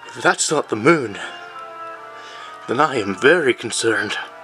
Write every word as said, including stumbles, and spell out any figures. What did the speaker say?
If that's not the moon, then I am very concerned.